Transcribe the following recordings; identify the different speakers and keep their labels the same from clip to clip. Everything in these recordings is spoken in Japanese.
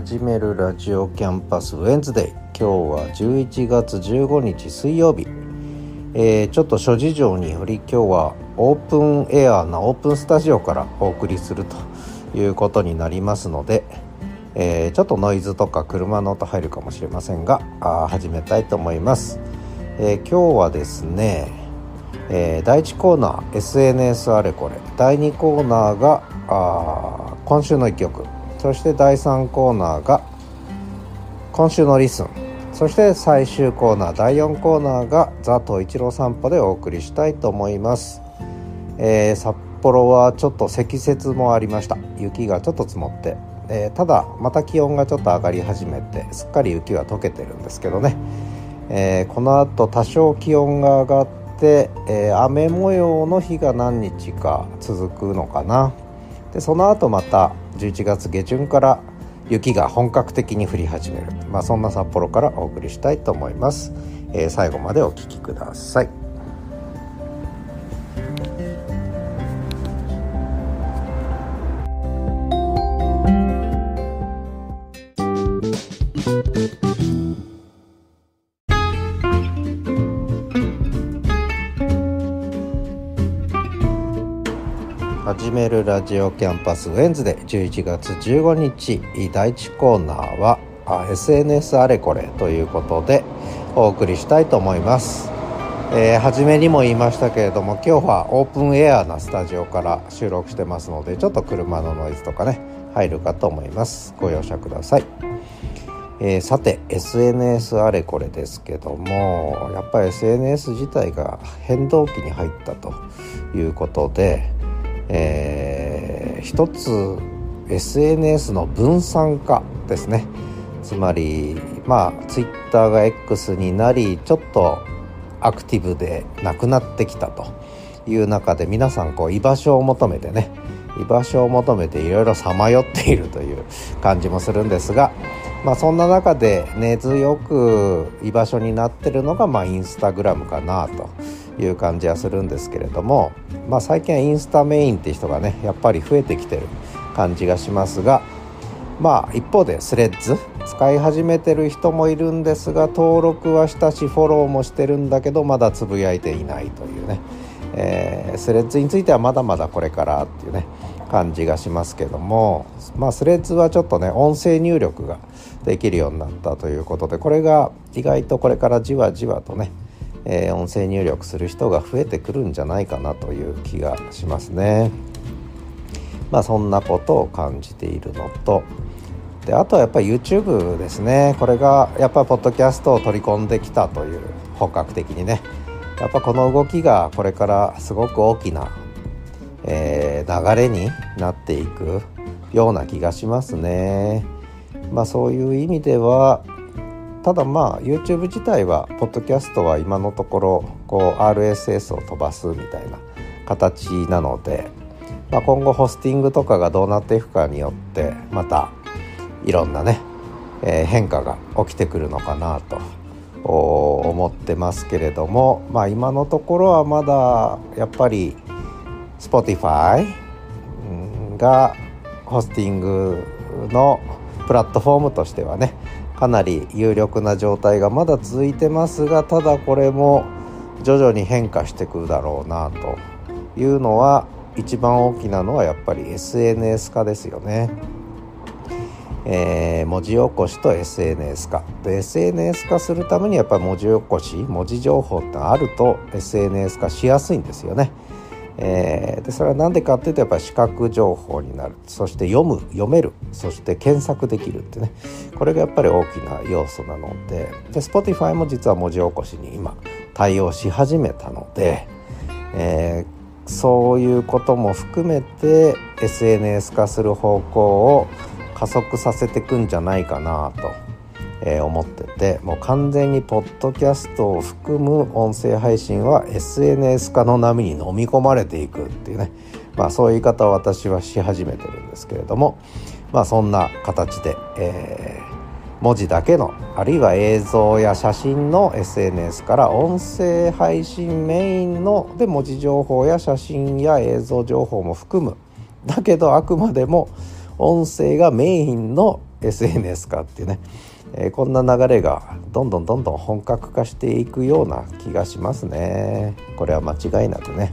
Speaker 1: 始めるラジオキャンパスウェンズデイ。今日は11月15日水曜日。ちょっと諸事情により今日はオープンエアなオープンスタジオからお送りするということになりますので、ちょっとノイズとか車の音入るかもしれませんが始めたいと思います。今日はですね、第1コーナー SNS あれこれ、第2コーナーが今週の一曲、そして第3コーナーが今週のリスン、そして最終コーナー第4コーナーがザ・トイチロー散歩でお送りしたいと思います。札幌はちょっと積雪もありました。雪がちょっと積もって、ただまた気温がちょっと上がり始めて、すっかり雪は溶けてるんですけどね、この後多少気温が上がって、雨模様の日が何日か続くのかな。でその後また11月下旬から雪が本格的に降り始める、そんな札幌からお送りしたいと思います。最後までお聞きください。始めるラジオキャンパスウェンズで11月15日第1コーナーはSNS あれこれということでお送りしたいと思います。初めにも言いましたけれども、今日はオープンエアなスタジオから収録してますので、ちょっと車のノイズとかね入るかと思います。ご容赦ください。さて SNS あれこれですけども、やっぱり SNS 自体が変動期に入ったということで、一つ SNS の分散化ですね。つまりTwitter が X になり、ちょっとアクティブでなくなってきたという中で、皆さん居場所を求めてね、居場所を求めていろいろさまよっているという感じもするんですが、そんな中で根強く居場所になってるのがインスタグラムかなという感じはするんですけれども、最近はインスタメインって人がねやっぱり増えてきてる感じがしますが、一方でスレッズ使い始めてる人もいるんですが、登録はしたしフォローもしてるんだけどまだつぶやいていないというね、スレッズについてはまだまだこれからっていうね感じがしますけども、スレッズはちょっとね音声入力ができるようになったということで、これが意外とこれからじわじわとね音声入力する人が増えてくるんじゃないかなという気がしますね。そんなことを感じているのと、であとはやっぱり YouTube ですね。これがやっぱりポッドキャストを取り込んできたという、本格的にねやっぱこの動きがこれからすごく大きな、流れになっていくような気がしますね。そういう意味ではただYouTube 自体はポッドキャストは今のところRSS を飛ばすみたいな形なので、今後ホスティングとかがどうなっていくかによってまたいろんなね、変化が起きてくるのかなと思ってますけれども、今のところはまだやっぱり Spotify がホスティングのプラットフォームとしてはねかなり有力な状態がまだ続いてますが、ただこれも徐々に変化してくるだろうなというのは、一番大きなのはやっぱり SNS 化ですよね。文字起こしと SNS 化で、 SNS 化するためにやっぱり文字起こし、文字情報ってあると SNS 化しやすいんですよね。でそれは何でかっていうと、やっぱり視覚情報になる、そして読める、そして検索できるってね、これがやっぱり大きな要素なので、Spotify も実は文字起こしに今対応し始めたので、そういうことも含めて SNS 化する方向を加速させていくんじゃないかなと思ってて、もう完全にポッドキャストを含む音声配信は SNS 化の波に飲み込まれていくっていうね、そういう言い方を私はし始めてるんですけれども、そんな形で、文字だけの、あるいは映像や写真の SNS から音声配信メインので、文字情報や写真や映像情報も含む、だけどあくまでも音声がメインの SNS 化っていうね、こんな流れがどんどん本格化していくような気がしますね。これは間違いなくね。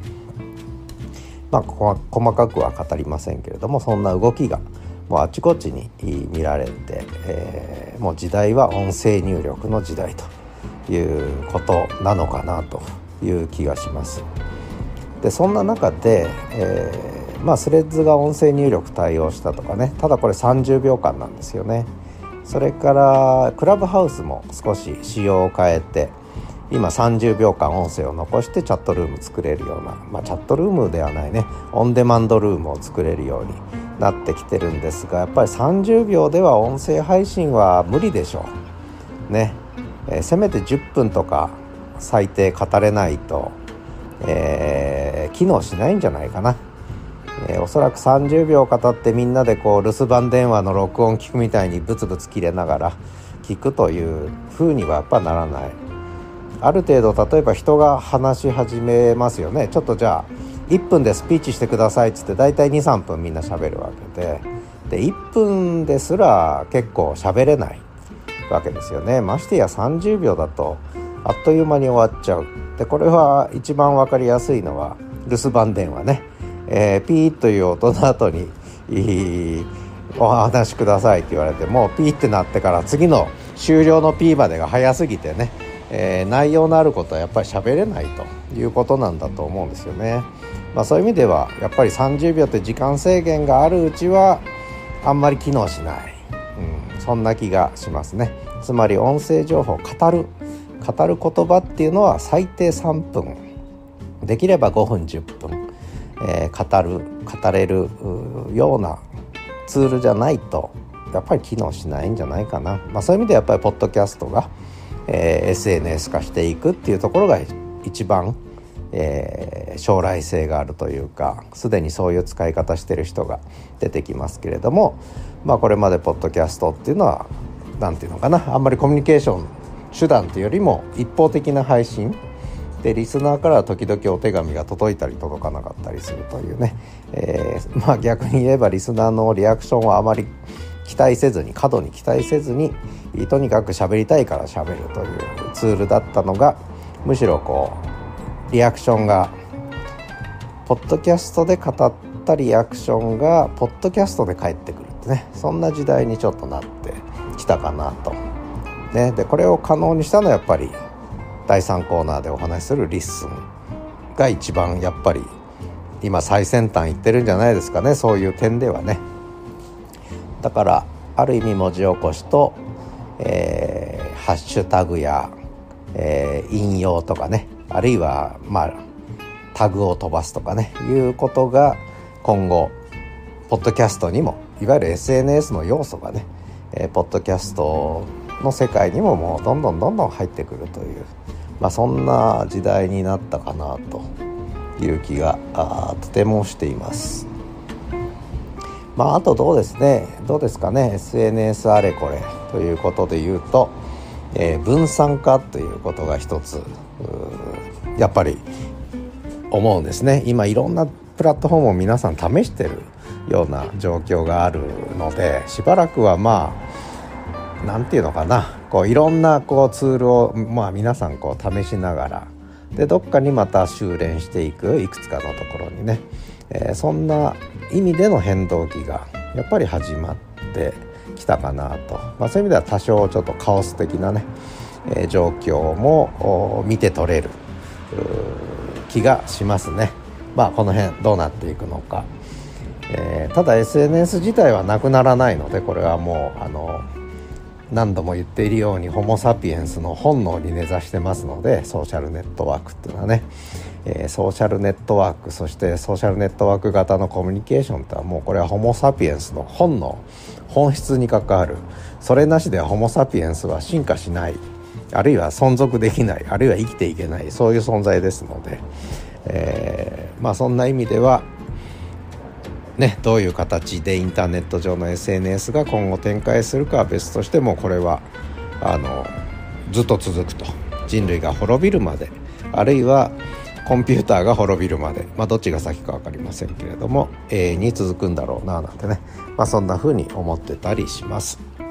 Speaker 1: 細かくは語りませんけれども、そんな動きがもうあちこちに見られて、もう時代は音声入力の時代ということなのかなという気がします。でそんな中で、スレッズが音声入力対応したとかね、ただこれ30秒間なんですよね。それからクラブハウスも少し仕様を変えて、今30秒間音声を残してチャットルーム作れるような、チャットルームではないね、オンデマンドルームを作れるようになってきてるんですが、やっぱり30秒では音声配信は無理でしょうね。せめて10分とか最低語れないと、機能しないんじゃないかな。おそらく30秒語ってみんなでこう留守番電話の録音聞くみたいにブツブツ切れながら聞くという風にはやっぱならない。ある程度例えば人が話し始めますよね。ちょっとじゃあ1分でスピーチしてくださいっつってだいたい 2,3 分みんな喋るわけで、1分ですら結構喋れないわけですよね。ましてや30秒だとあっという間に終わっちゃう。でこれは一番わかりやすいのは留守番電話ね。ピーという音の後にお話しくださいって言われてもピーってなってから次の終了のピーまでが早すぎてね、内容のあることはやっぱり喋れないということなんだと思うんですよね。そういう意味ではやっぱり30秒って時間制限があるうちはあんまり機能しない、そんな気がしますね。つまり音声情報語る言葉っていうのは最低3分、できれば5分10分、語れるようなツールじゃないとやっぱり機能しないんじゃないかな。そういう意味でやっぱりポッドキャストが、SNS 化していくっていうところが一番、将来性があるというか、すでにそういう使い方してる人が出てきますけれども、これまでポッドキャストっていうのはなんていうのかな、あんまりコミュニケーション手段というよりも一方的な配信で、リスナーからは時々お手紙が届いたり届かなかったりするというね、逆に言えばリスナーのリアクションはあまり過度に期待せずにとにかく喋りたいから喋るというツールだったのが、むしろこうリアクションがポッドキャストで語ったリアクションがポッドキャストで返ってくるってね、そんな時代にちょっとなってきたかなと、ね。でこれを可能にしたのはやっぱり第3コーナーでお話しするリッスンが一番やっぱり今最先端いってるんじゃないですかね、そういう点ではね。だからある意味文字起こしと、ハッシュタグや、引用とかね、あるいはタグを飛ばすとかね、いうことが今後ポッドキャストにも、いわゆる SNS の要素がね、ポッドキャストの世界にももうどんどん入ってくるという、そんな時代になったかなという気がとてもしています。あとどうですかね、 SNS あれこれということで言うと、分散化ということが一つやっぱり思うんですね。今いろんなプラットフォームを皆さん試してるような状況があるので、しばらくはなんていうのかな、いろんなツールを皆さん試しながらで、どっかにまた修練していくいくつかのところにね、そんな意味での変動期がやっぱり始まってきたかなと、そういう意味では多少ちょっとカオス的なね、状況も見て取れる気がしますね。この辺どうなっていくのか、ただ SNS 自体はなくならないので、これはもう何度も言っているようにホモ・サピエンスの本能に根ざしてますので、ソーシャルネットワークっていうのはね、ソーシャルネットワーク、そしてソーシャルネットワーク型のコミュニケーションってのはもうこれはホモ・サピエンスの本質に関わる。それなしではホモ・サピエンスは進化しない、あるいは存続できない、あるいは生きていけない、そういう存在ですので、そんな意味ではどういう形でインターネット上の SNS が今後展開するかは別としても、これはずっと続くと、人類が滅びるまで、あるいはコンピューターが滅びるまで、どっちが先か分かりませんけれども、永遠に続くんだろうななんてね、そんな風に思ってたりします。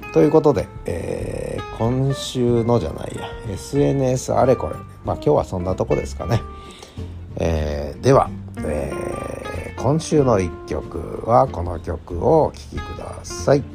Speaker 1: ということで、今週のじゃないや SNS あれこれ、今日はそんなとこですかね。では、今週の一曲はこの曲をお聴きください。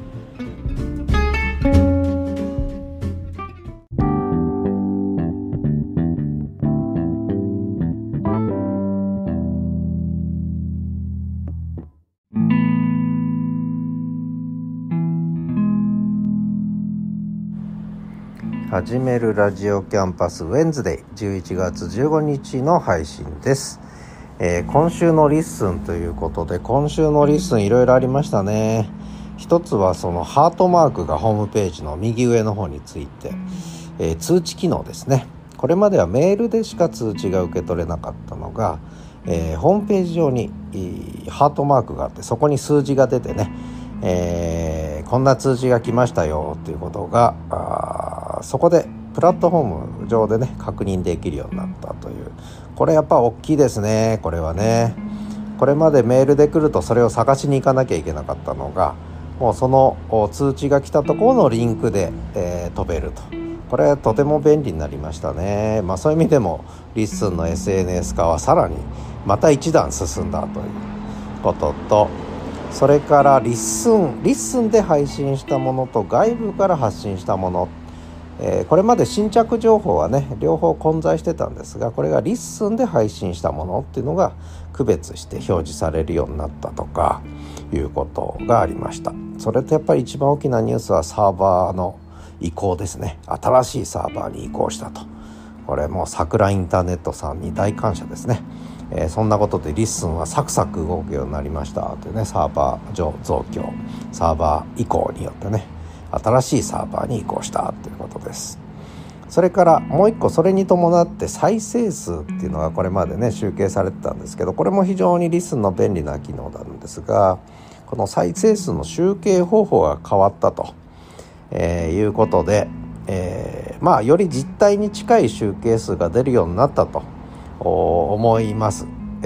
Speaker 1: 始めるラジオキャンパスウェンズデイ11月15日の配信です。今週のリッスンということで、今週のリッスンいろいろありましたね。一つはそのハートマークがホームページの右上の方について、通知機能ですね。これまではメールでしか通知が受け取れなかったのが、ホームページ上にハートマークがあって、そこに数字が出てね、こんな通知が来ましたよということがそこでプラットフォーム上でね確認できるようになったという、これやっぱ大きいですね。これはね、これまでメールで来るとそれを探しに行かなきゃいけなかったのが、もうその通知が来たところのリンクで、飛べると。これとても便利になりましたね。そういう意味でもリッスンの SNS 化はさらにまた一段進んだということと、それからリッスンで配信したものと外部から発信したもの、これまで新着情報はね両方混在してたんですが、これがリッスンで配信したものっていうのが区別して表示されるようになったとかいうことがありました。それとやっぱり一番大きなニュースはサーバーの移行ですね。新しいサーバーに移行したと。これもう桜インターネットさんに大感謝ですね。そんなことでリッスンはサクサク動くようになりましたというね、サーバー増強、サーバー移行によってね新しいサーバーに移行したということです。それからもう一個、それに伴って再生数っていうのがこれまでね集計されてたんですけど、これも非常にリッスンの便利な機能なんですが、この再生数の集計方法が変わったと、いうことで、より実態に近い集計数が出るようになったと思います。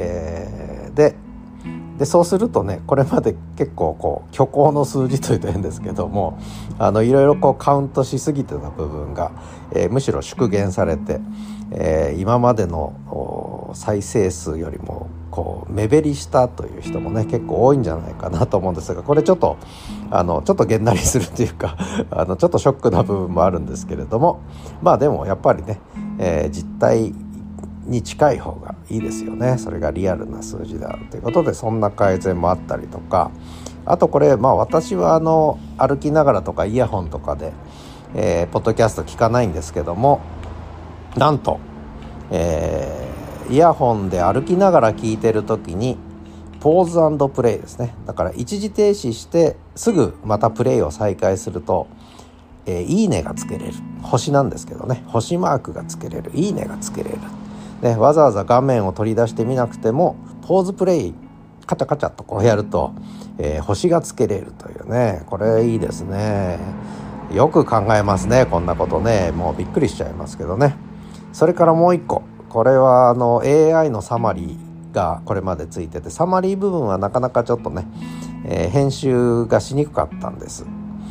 Speaker 1: でそうするとね、これまで結構虚構の数字というと変ですけども、いろいろカウントしすぎてた部分が、むしろ縮減されて、今までの再生数よりも目減りしたという人もね結構多いんじゃないかなと思うんですが、これちょっとげんなりするというかちょっとショックな部分もあるんですけれども、でもやっぱりね、実態に近い方がいいですよね。それがリアルな数字であるということで、そんな改善もあったりとか、あとこれ私は歩きながらとかイヤホンとかで、ポッドキャスト聞かないんですけども、なんと、イヤホンで歩きながら聞いてる時にポーズ&プレイですね。だから一時停止してすぐまたプレイを再開すると、いいねがつけれる、星なんですけどね、星マークがつけれる、いいねがつけれる、ね、わざわざ画面を取り出してみなくてもポーズプレイカチャカチャとやると、星がつけれるというね、これいいですね。よく考えますね、こんなことね。もうびっくりしちゃいますけどね。それからもう一個、これはAI のサマリーがこれまでついてて、サマリー部分はなかなかちょっとね、編集がしにくかったんです。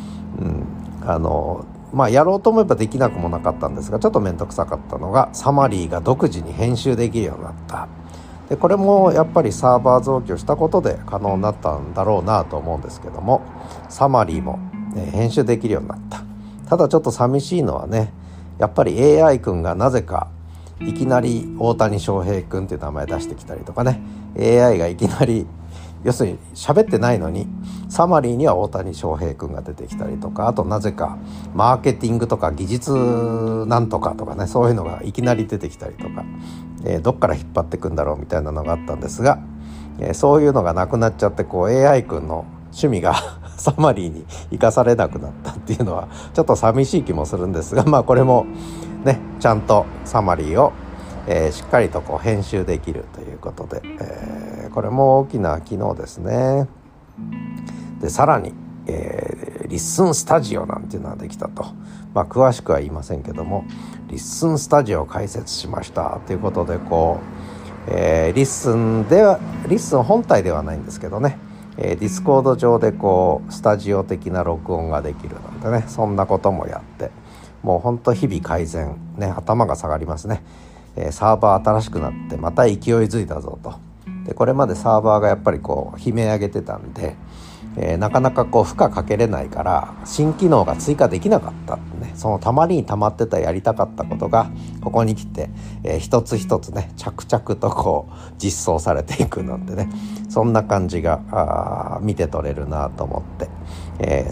Speaker 1: やろうと思えばできなくもなかったんですが、ちょっと面倒くさかったのがサマリーが独自に編集できるようになった。でこれもやっぱりサーバー増強したことで可能になったんだろうなと思うんですけども、サマリーも、編集できるようになった。ただちょっと寂しいのはね、やっぱり AI 君がなぜかいきなり大谷翔平君っていう名前出してきたりとかね、 AI がいきなり要するに喋ってないのにサマリーには大谷翔平君が出てきたりとか、あとなぜかマーケティングとか技術なんとかとかね、そういうのがいきなり出てきたりとか、どっから引っ張ってくんだろうみたいなのがあったんですが、そういうのがなくなっちゃってAI 君の趣味がサマリーに生かされなくなったっていうのはちょっと寂しい気もするんですが、これもねちゃんとサマリーを、しっかりと編集できるということで、これも大きな機能ですね。でさらに、リッスンスタジオなんていうのができたと、詳しくは言いませんけども、リッスンスタジオを開設しましたということでリッスン本体ではないんですけどね、 ディスコード上でこうスタジオ的な録音ができるのでね、そんなこともやって、もうほんと日々改善ね、頭が下がりますね。サーバー新しくなってまた勢いづいたぞと。でこれまでサーバーがやっぱりこう悲鳴上げてたんで、なかなかこう負荷かけれないから新機能が追加できなかったね。そのたまりにたまってたやりたかったことがここに来て、一つ一つね着々とこう実装されていくのでね、そんな感じが見て取れるなと思って、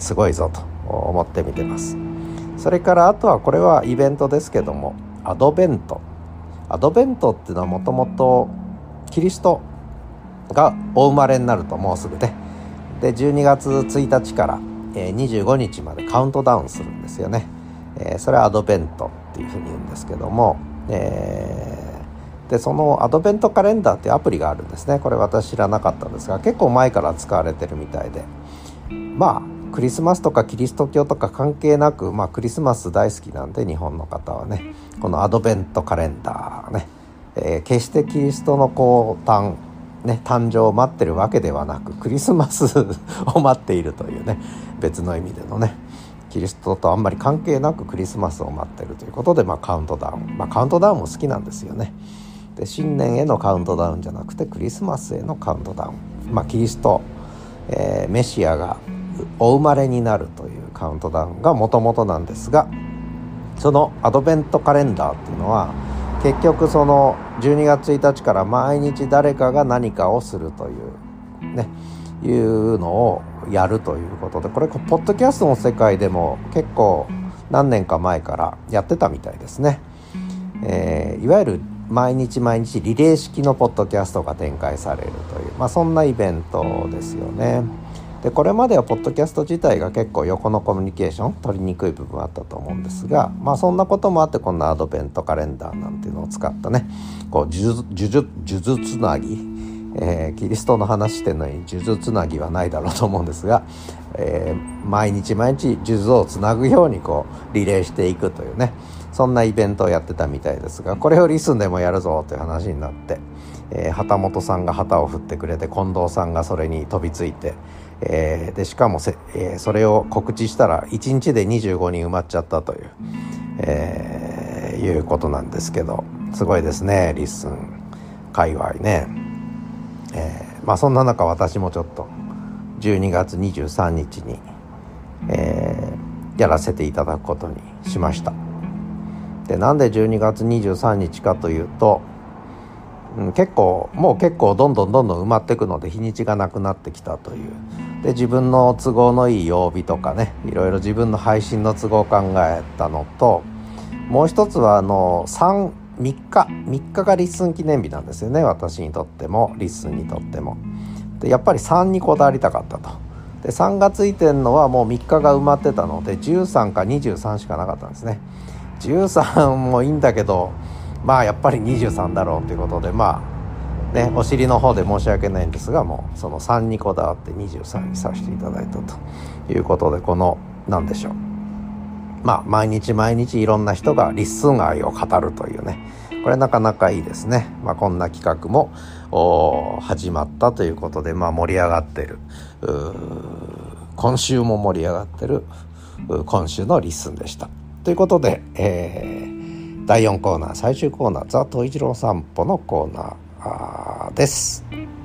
Speaker 1: すごいぞと思って見てます。それからあとはこれはイベントですけども、アドベントっていうのはもともとキリストがお生まれになるともうすぐね。で12月1日から、25日までカウントダウンするんですよね。それはアドベントっていうふうに言うんですけども、でそのアドベントカレンダーっていうアプリがあるんですね。これ私知らなかったんですが、結構前から使われてるみたいで、まあクリスマスとかキリスト教とか関係なく、クリスマス大好きなんで日本の方はね、このアドベントカレンダーね、決してキリストの誕生を待ってるわけではなく、クリスマスを待っているというね、別の意味でのね、キリストとあんまり関係なくクリスマスを待ってるということで、カウントダウン、カウントダウンも好きなんですよね。で新年へのカウントダウンじゃなくてクリスマスへのカウントダウン、キリスト、メシアがお生まれになるというカウントダウンがもともとなんですが、そのアドベントカレンダーっていうのは結局その12月1日から毎日誰かが何かをするというね、いうのをやるということで、これポッドキャストの世界でも結構何年か前からやってたみたいですね。いわゆる毎日リレー式のポッドキャストが展開されるという、そんなイベントですよね。でこれまではポッドキャスト自体が結構横のコミュニケーション取りにくい部分あったと思うんですが、そんなこともあってこんなアドベントカレンダーなんていうのを使ったね、こう呪術つなぎ、キリストの話してるのに呪術つなぎはないだろうと思うんですが、毎日呪術をつなぐようにこうリレーしていくというね、そんなイベントをやってたみたいですが、これをリスンでもやるぞという話になって、旗本さんが旗を振ってくれて、近藤さんがそれに飛びついて、でしかもそれを告知したら1日で25人埋まっちゃったという、いうことなんですけど、すごいですね、リッスン界隈ね。そんな中私もちょっと12月23日に、やらせていただくことにしました。でなんで12月23日かというと、結構どんどん埋まっていくので日にちがなくなってきたという。で自分の都合のいい曜日とかね、いろいろ自分の配信の都合を考えたのと、もう一つは3日がリッスン記念日なんですよね。私にとってもリッスンにとっても。でやっぱり3にこだわりたかったと。で3がついてるのはもう3日が埋まってたので13か23しかなかったんですね。13もいいんだけど、やっぱり23だろうということで、お尻の方で申し訳ないんですが、もうその3にこだわって23にさせていただいたということで、この何でしょう、毎日いろんな人がリッスン愛を語るというね、これなかなかいいですね。こんな企画も始まったということで、盛り上がってる、今週も盛り上がってる今週のリッスンでしたということで、第4コーナー、最終コーナー、ザ・トイジロー散歩のコーナーです。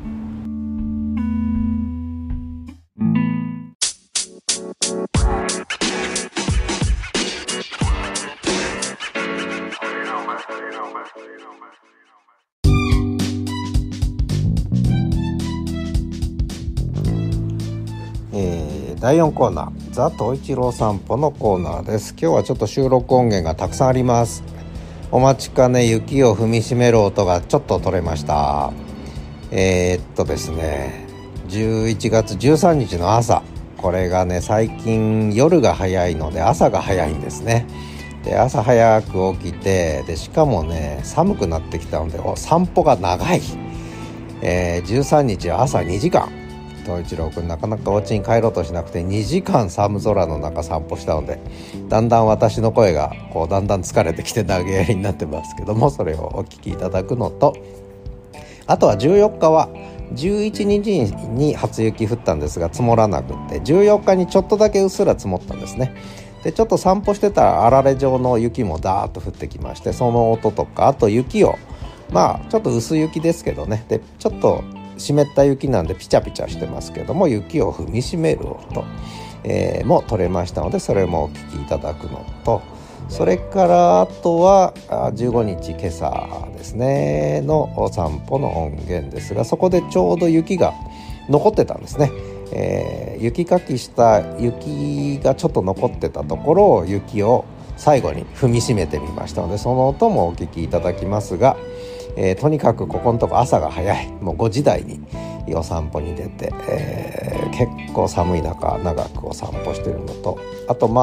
Speaker 1: 第4コーナー、ザ・トイチロー散歩のコーナーです。今日はちょっと収録音源がたくさんあります。お待ちかね、雪を踏みしめる音がちょっと取れました。ですね、11月13日の朝、これがね、最近夜が早いので朝が早いんですね。で朝早く起きて、でしかもね、寒くなってきたので散歩が長い。13日は朝2時間、東一郎くんなかなかお家に帰ろうとしなくて2時間寒空の中散歩したので、だんだん私の声がだんだん疲れてきて投げやりになってますけども、それをお聞きいただくのと、あとは14日は 11日に初雪降ったんですが積もらなくって14日にちょっとだけうっすら積もったんですね。でちょっと散歩してたらあられ状の雪もダーッと降ってきまして、その音とかあと雪をちょっと薄雪ですけどね、でちょっと湿った雪なんでピチャピチャしてますけども雪を踏みしめる音、も取れましたので、それもお聞きいただくのと、それからあとは15日今朝ですねのお散歩の音源ですが、そこでちょうど雪が残ってたんですね。雪かきした雪がちょっと残ってたところを雪を最後に踏みしめてみましたので、その音もお聞きいただきますが、とにかくここのとこ朝が早い、もう5時台にお散歩に出て、結構寒い中長くお散歩してるのと、あと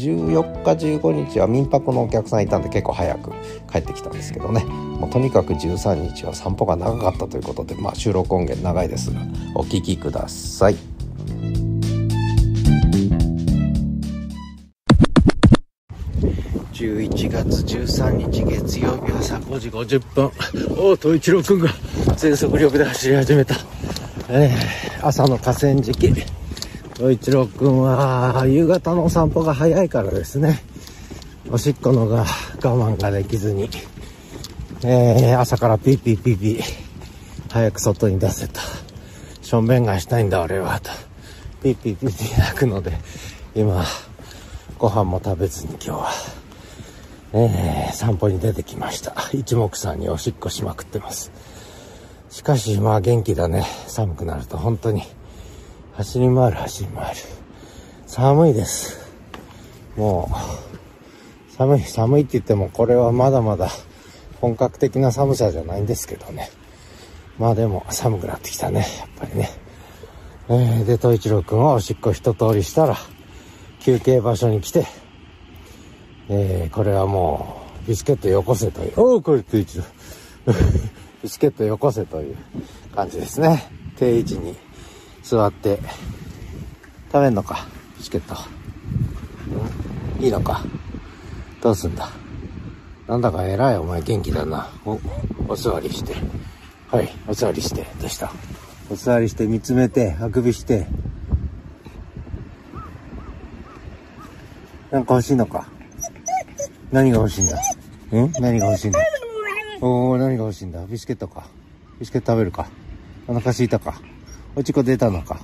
Speaker 1: 14日15日は民泊のお客さんいたんで結構早く帰ってきたんですけどね、もうとにかく13日は散歩が長かったということで、収録音源長いですがお聞きください。11月13日月曜日朝5時50分東一郎くんが全速力で走り始めた、朝の河川敷。東一郎くんは夕方のお散歩が早いからですね、おしっこのが我慢ができずに、朝からピーピーピーピー早く外に出せと、しょんべんがしたいんだ俺はとピーピーピーピー泣くので、今ご飯も食べずに今日は散歩に出てきました。一目散におしっこしまくってます。しかし元気だね。寒くなると本当に走り回る寒いです。もう寒いって言ってもこれはまだまだ本格的な寒さじゃないんですけどね。でも寒くなってきたね、やっぱりね。で東一郎くんはおしっこ一通りしたら休憩場所に来て、これはもうビスケットよこせという、これ東一郎ビスケットよこせという感じですね。定位置に座って食べんのか、ビスケット。いいのか、どうすんだ。なんだか偉い、お前元気だな。お座りして、はい、お座りして、どうした。お座りして見つめてあくびして、なんか欲しいのか。何が欲しいんだ。何が欲しいんだ。何が欲しいんだ。ビスケットか。ビスケット食べるか。お腹空いたか。おちこ出たのか。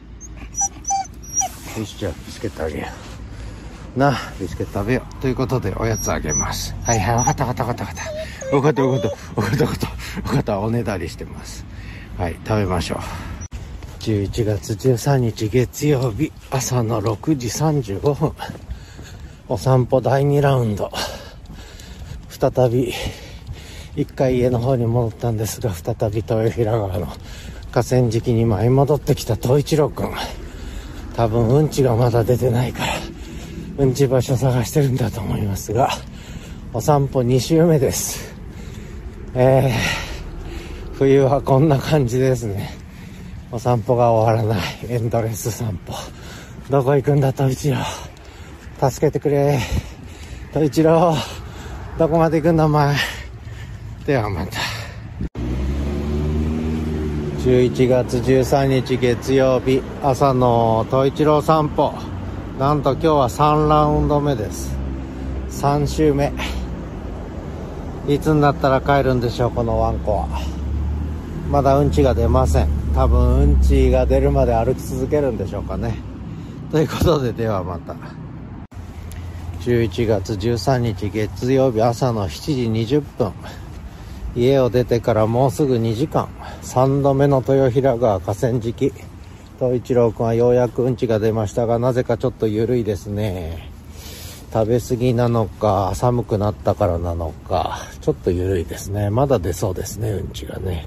Speaker 1: よし、じゃあビスケットあげような。ビスケット食べようということでおやつあげます。はい、分かった、おねだりしてます。はい、食べましょう。11月13日月曜日朝の6時35分お散歩第2ラウンド。再び一回家の方に戻ったんですが、再び豊平川の河川敷に舞い戻ってきた東一郎くん。多分うんちがまだ出てないからうんち場所探してるんだと思いますが、お散歩2週目です。冬はこんな感じですね。お散歩が終わらないエンドレス散歩。どこ行くんだ東一郎、助けてくれ東一郎、どこまで行くんだお前。ではまた。11月13日月曜日朝の東一郎散歩。なんと今日は3ラウンド目です。3週目。いつになったら帰るんでしょう、このワンコは。まだうんちが出ません。多分うんちが出るまで歩き続けるんでしょうかね。ということで、ではまた。11月13日月曜日朝の7時20分。家を出てからもうすぐ2時間。3度目の豊平川河川敷。東一郎くんはようやくうんちが出ましたが、なぜかちょっと緩いですね。食べ過ぎなのか寒くなったからなのかちょっと緩いですね。まだ出そうですね、うんちがね。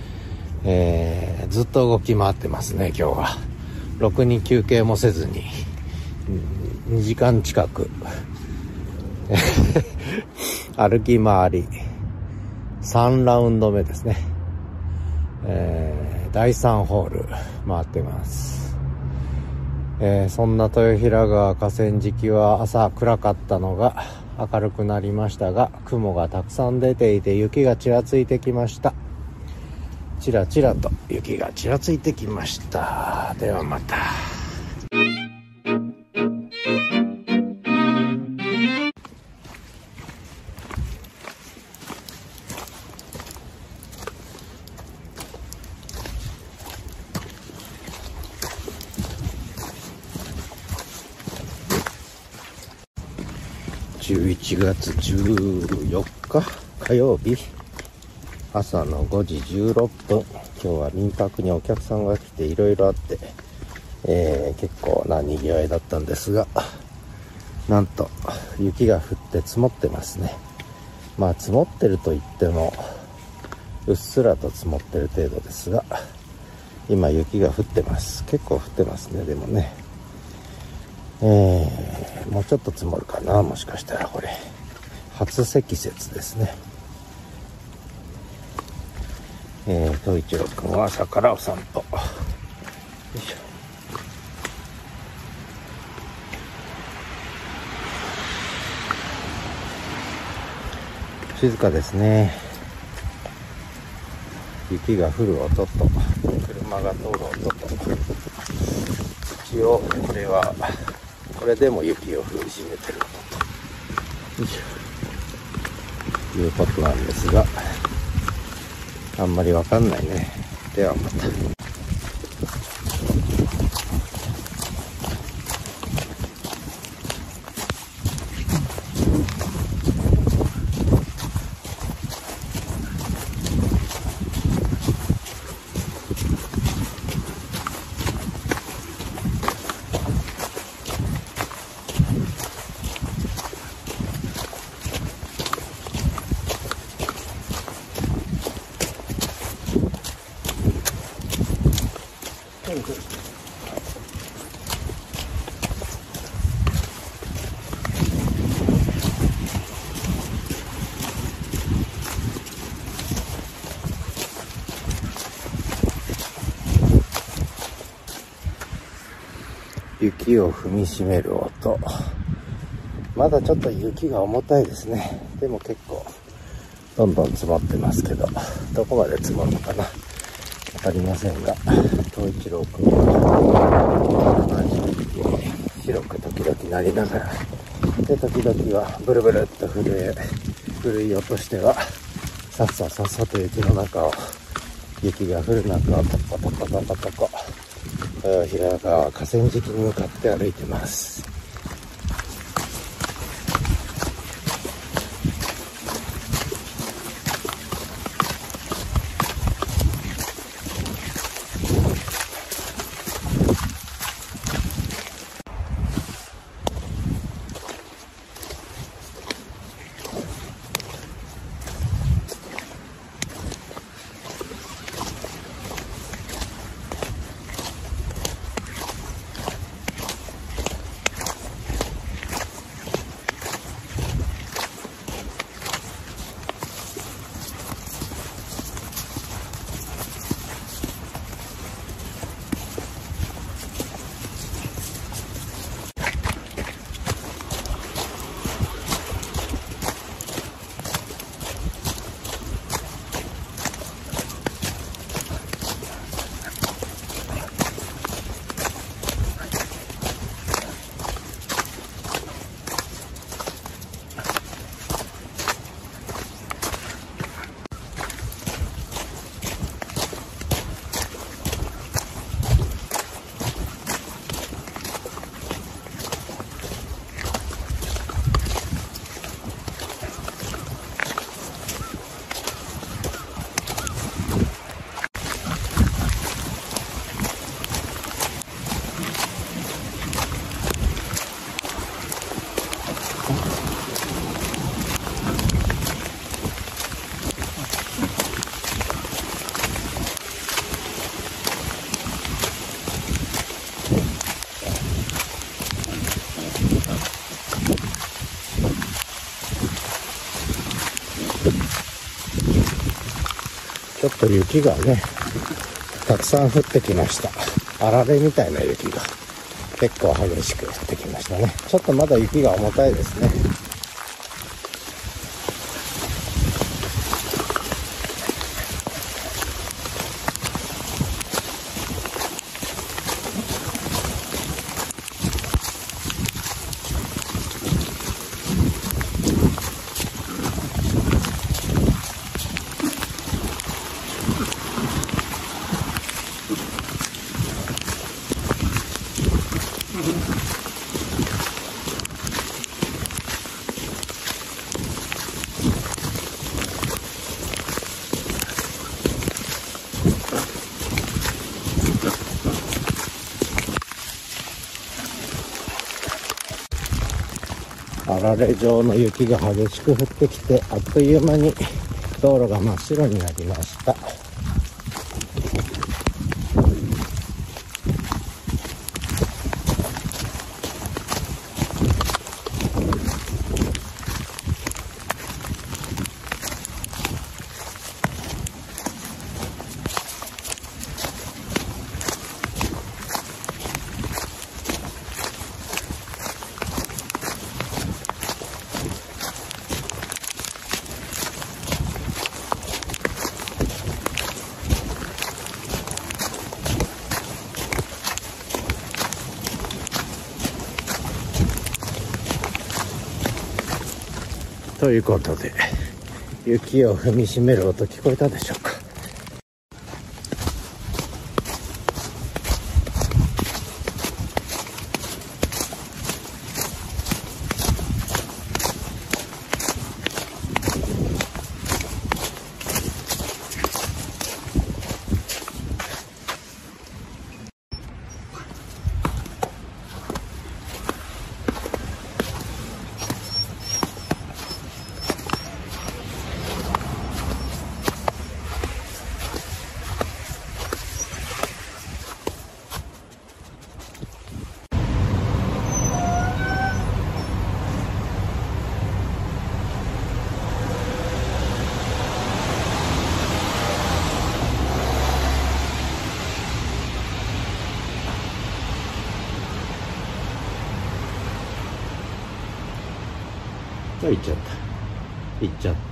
Speaker 1: ずっと動き回ってますね、今日は。ろくに休憩もせずに2時間近く歩き回り3ラウンド目ですね。第3ホール回ってます。そんな豊平川河川敷は朝暗かったのが明るくなりましたが、雲がたくさん出ていて雪がちらついてきました。 ちらちらと雪がちらついてきました。ではまた。11月14日火曜日、朝の5時16分。今日は民泊にお客さんが来ていろいろあって、結構な賑わいだったんですが、なんと雪が降って積もってますね。まあ積もってると言ってもうっすらと積もってる程度ですが、今雪が降ってます。結構降ってますね。でもね、もうちょっと積もるかな。もしかしたらこれ初積雪ですね。東一郎くんは朝からお散歩。よいしょ。静かですね。雪が降る音と車が通る音と、一応これでも雪を踏みしめてるということなんですが、あんまりわかんないね。ではまた。雪を踏みしめる音。まだちょっと雪が重たいですね。でも結構どんどん積もってますけど、どこまで積もるのかなわかりませんが、東一郎くんは白く時々なりながらで、時々はブルブルっと震い落としてはさっささっさと雪の中を、雪が降る中をトコトコトコトコ平川河川敷に向かって歩いてます。ちょっと雪がね、たくさん降ってきました。あられみたいな雪が結構激しく降ってきましたね。ちょっとまだ雪が重たいですね。 あられ状の雪が激しく降ってきて、あっという間に道路が真っ白になりました。ということで、雪を踏みしめる音聞こえたでしょうか。行っちゃった。行っちゃった。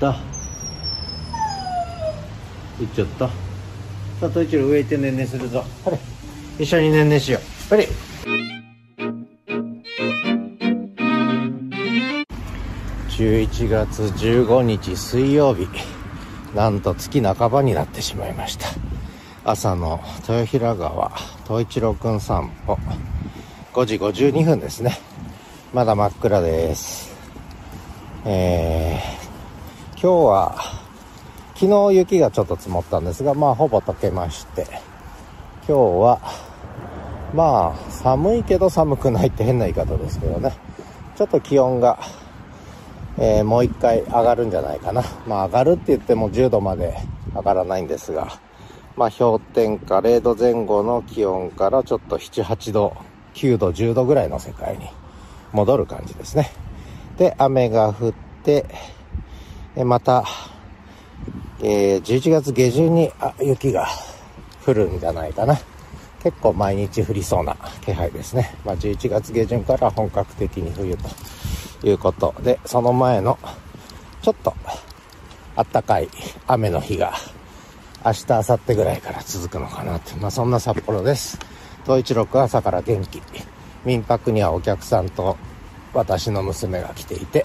Speaker 1: 行っちゃった。さあ、統一郎上行ってねんねするぞ。ほれ、一緒にねんねしよう。ほれ。11月15日水曜日。なんと月半ばになってしまいました。朝の豊平川統一郎くん散歩。5時52分ですね。まだ真っ暗です。今日は昨日雪がちょっと積もったんですが、まあほぼ溶けまして、今日はまあ寒いけど寒くないって変な言い方ですけどね、ちょっと気温が、もう一回上がるんじゃないかな。まあ上がるって言っても10度まで上がらないんですが、まあ氷点下0度前後の気温からちょっと7、8度、9度、10度ぐらいの世界に戻る感じですね。で、雨が降って、また、11月下旬に雪が降るんじゃないかな。結構毎日降りそうな気配ですね。まあ、11月下旬から本格的に冬ということで、その前のちょっと暖かい雨の日が明日、明後日ぐらいから続くのかなって、まあそんな札幌です。統一郎朝から元気。民泊にはお客さんと私の娘が来ていて、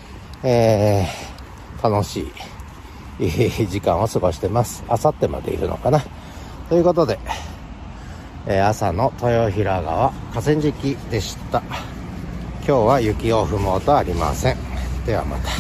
Speaker 1: 楽しい時間を過ごしてます。明後日までいるのかな。ということで、朝の豊平川河川敷でした。今日は雪を踏む音ありません。ではまた。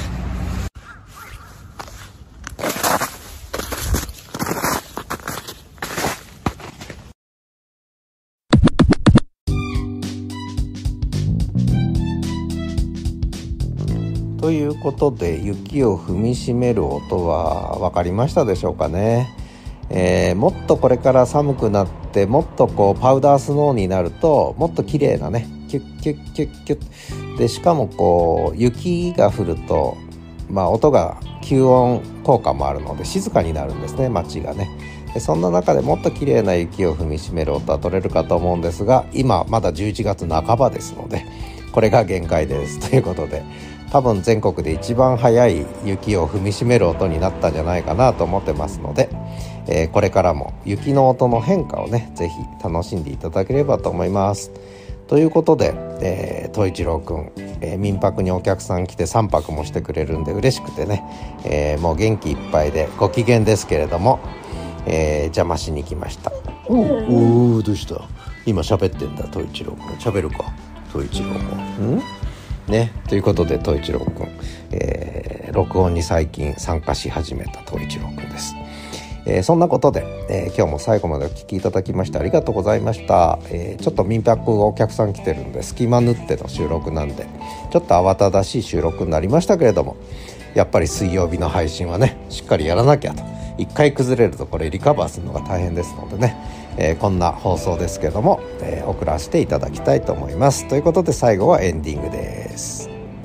Speaker 1: ということで、雪を踏みしめる音は分かりましたでしょうかね。もっとこれから寒くなって、もっとこうパウダースノーになると、もっと綺麗なね、キュッキュッキュッキュッで、しかもこう雪が降ると、まあ音が吸音効果もあるので静かになるんですね、街がね。でそんな中でもっと綺麗な雪を踏みしめる音は取れるかと思うんですが、今まだ11月半ばですので、これが限界ですということで、多分全国で一番早い雪を踏みしめる音になったんじゃないかなと思ってますので、これからも雪の音の変化をね、ぜひ楽しんでいただければと思います。ということで、統一郎くん、民泊にお客さん来て3泊もしてくれるんで嬉しくてね、もう元気いっぱいでご機嫌ですけれども、邪魔しに来ました。おお、どうした？ 今喋ってんだ東一郎君。喋るか東一郎君。ね、ということで東一郎君、録音に最近参加し始めた東一郎君です。そんなことで、今日も最後までお聞きいただきましてありがとうございました。ちょっと民泊お客さん来てるんで隙間縫っての収録なんでちょっと慌ただしい収録になりましたけれども、やっぱり水曜日の配信はねしっかりやらなきゃと。一回崩れるとこれリカバーするのが大変ですのでね、こんな放送ですけども、送らせていただきたいと思います。ということで最後はエンディングです。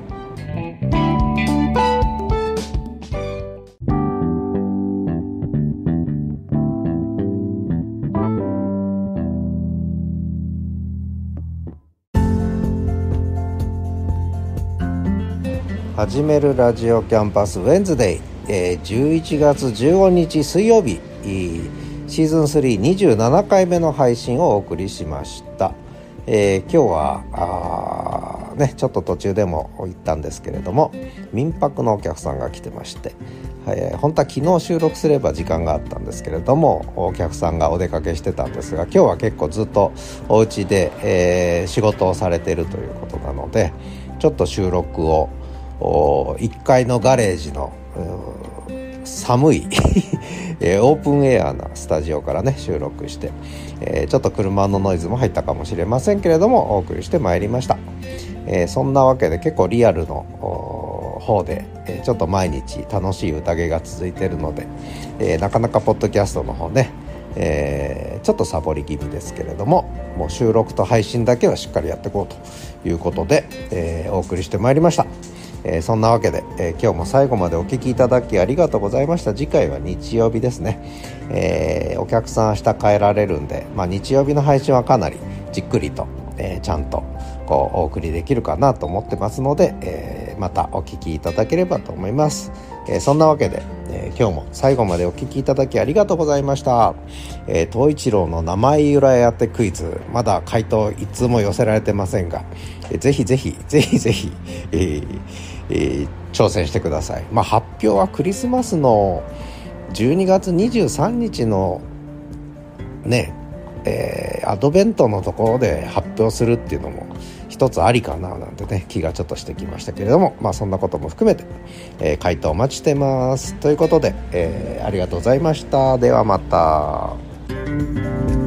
Speaker 1: 始めるラジオキャンパスウェンズデイ、11月15日水曜日、シーズン327回目の配信をお送りしました。今日はちょっと途中でも言ったんですけれども民泊のお客さんが来てまして、本当は昨日収録すれば時間があったんですけれどもお客さんがお出かけしてたんですが、今日は結構ずっとお家で、仕事をされているということなのでちょっと収録を1階のガレージの寒いオープンエアなスタジオからね収録して、ちょっと車のノイズも入ったかもしれませんけれどもお送りしてまいりました。そんなわけで結構リアルの方で、ちょっと毎日楽しい宴が続いているので、なかなかポッドキャストの方ね、ちょっとサボり気味ですけれどももう収録と配信だけはしっかりやっていこうということで、お送りしてまいりました。そんなわけで、今日も最後までお聞きいただきありがとうございました。次回は日曜日ですね。お客さん明日帰られるんで、日曜日の配信はかなりじっくりと、ちゃんとこうお送りできるかなと思ってますので、またお聞きいただければと思います。そんなわけで、今日も最後までお聞きいただきありがとうございました。東一郎の名前由来当てクイズまだ回答一通も寄せられてませんが、ぜひぜひ挑戦してください。発表はクリスマスの12月23日のね、アドベントのところで発表するっていうのも一つありかななんてね気がちょっとしてきましたけれども、そんなことも含めて、回答お待ちしてますということで、ありがとうございました。ではまた。